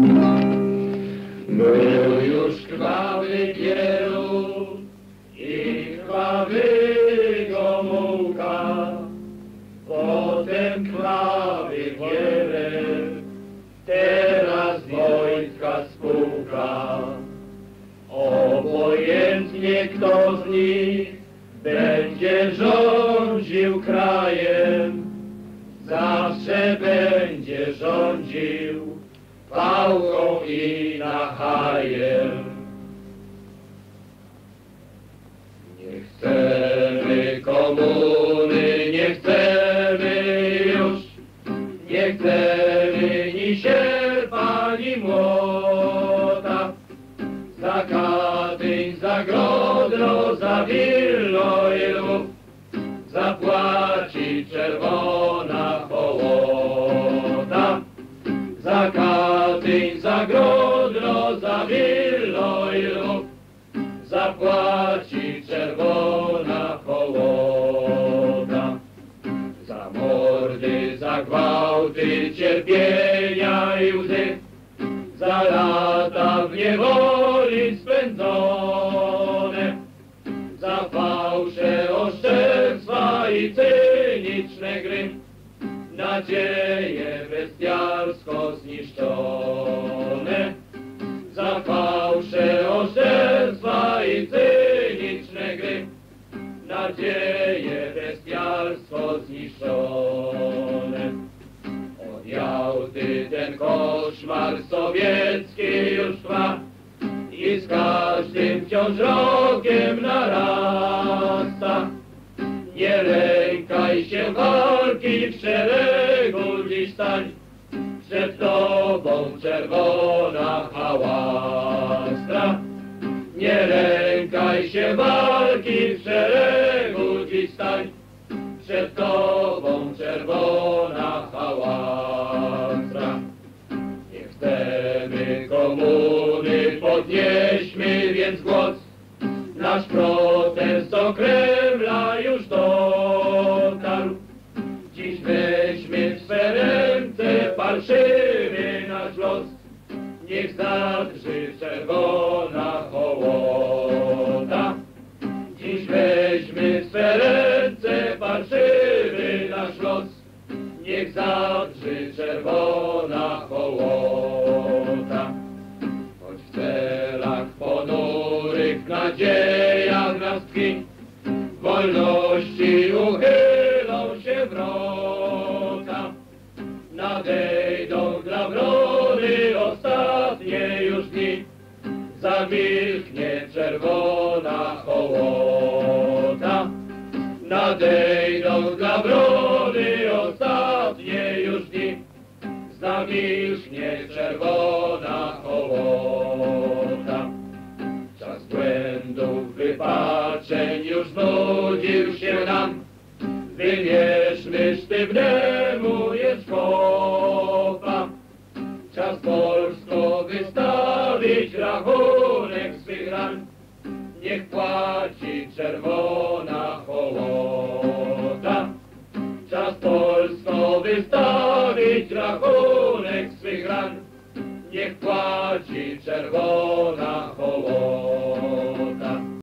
Był już krwawy pierun i krwawy Gomułka, potem krwawy Gierek, teraz Wojtka spółka. Obojętnie kto z nich będzie rządził krajem, zawsze będzie rządził pałką i nachajem. Nie chcemy komuny, nie chcemy już, nie chcemy ni sierpa, ni młota. Za Katyń, za Grodno, za Wilno i Lwów zapłaci czerwona hołota. Za Katyń, za Grodno, za Wilno i Lwów zapłaci czerwona hołota. Za mordy, za gwałty, cierpienia i łzy, za lata w niewoli spędzone, za fałsze, oszczerstwa i cyniczne gry, nadzieje bestialsko zniszczone. Za fałsze, oszczerstwa i cyniczne gry, nadzieje bestialsko zniszczone. Od Jałty ten koszmar sowiecki już trwa i z każdym wciąż rokiem narasta. Nie lękaj się walki, w szeregu dziś stań, przed tobą czerwona hałastra. Nie lękaj się walki, w szeregu dziś stań, przed tobą czerwona hałastra. Nie chcemy komuny, podnieśmy więc głos, nasz protest do Kremla już dotarł. Dziś weźmy w swe ręce falszywy nasz los, niech zadrży czerwona hołota. Dziś weźmy w swe ręce falszywy nasz los, niech zadrży czerwona hołota. Choć w celach ponurych nadziejach nas tkwi, wolności uchylą się wrota. Nadejdą dla wrony ostatnie już dni, zamilknie czerwona hołota. Nadejdą dla wrony ostatnie już dni, zamilknie czerwona hołota. Czas błędów, wypaczeń już znudził się nam, wymierzmy sztywnemu Jeżkowa. Czas Polsko wystawić rachunek swych ran, niech płaci czerwona